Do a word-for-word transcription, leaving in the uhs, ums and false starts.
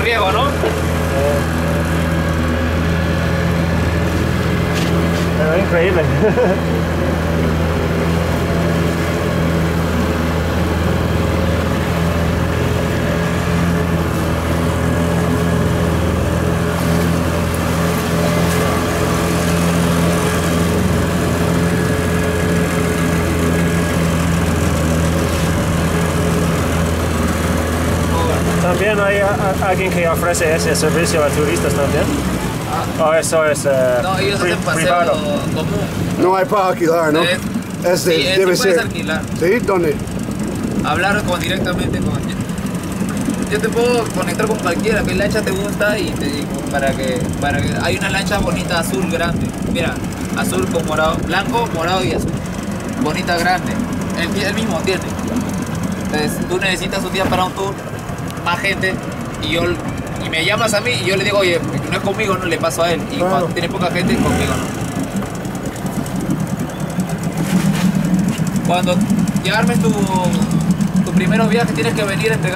riesgo, ¿no? Pero increíble. También hay a, a, alguien que ofrece ese servicio a turistas también. Ah. O eso es uh, no, ellos hacen paseo común. No hay para alquilar, ¿no? Eh, este sí, debe sí puedes ser. alquilar. ¿Sí? ¿Dónde? Hablar con, directamente con... Yo te puedo conectar con cualquiera, qué lancha te gusta y te digo, para que, para que... Hay una lancha bonita azul grande. Mira, azul con morado, blanco, morado y azul. Bonita grande. El, el mismo tiene. Entonces tú necesitas un día para un tour, más gente, y yo y me llamas a mí y yo le digo, oye, no es conmigo, no le paso a él. Y claro, cuando tiene poca gente, conmigo no. Cuando ya armes tu, tu primeros viajes tienes que venir a entregar